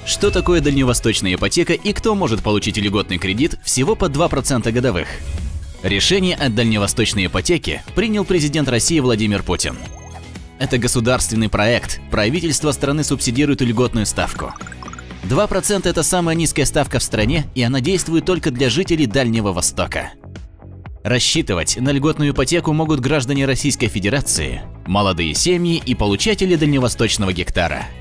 Что такое дальневосточная ипотека и кто может получить льготный кредит всего по 2% годовых? Решение о дальневосточной ипотеке принял президент России Владимир Путин. Это государственный проект, правительство страны субсидирует льготную ставку. 2% – это самая низкая ставка в стране, и она действует только для жителей Дальнего Востока. Рассчитывать на льготную ипотеку могут граждане Российской Федерации, молодые семьи и получатели дальневосточного гектара.